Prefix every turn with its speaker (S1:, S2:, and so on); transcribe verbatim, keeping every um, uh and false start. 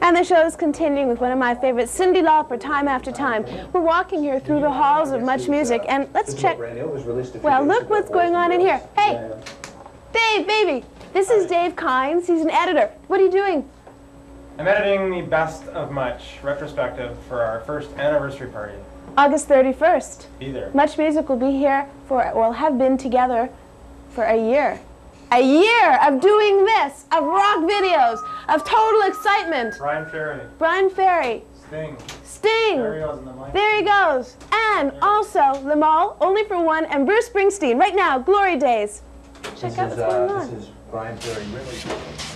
S1: And the show is continuing with one of my favorites, Cyndi Lauper, Time After Time. We're walking here through the halls of Much Music, and let's check. Well, look what's going on in here. Hey, Dave, baby, this is Dave Kynes. He's an editor. What are you doing?
S2: I'm editing the Best of Much retrospective for our first anniversary party.
S1: August thirty-first.
S2: Be there.
S1: Much Music will be here for, well, have been together for a year. A year of doing this, of rock videos, of total excitement.
S2: Brian Ferry.
S1: Brian Ferry.
S2: Sting.
S1: Sting.
S2: There he goes in the mic.
S1: There he goes. And also, The Mall, Only for One, and Bruce Springsteen. Right now, Glory Days. Check
S3: This
S1: out
S3: is,
S1: what's going
S3: uh,
S1: on.
S3: This is Brian Ferry. Really.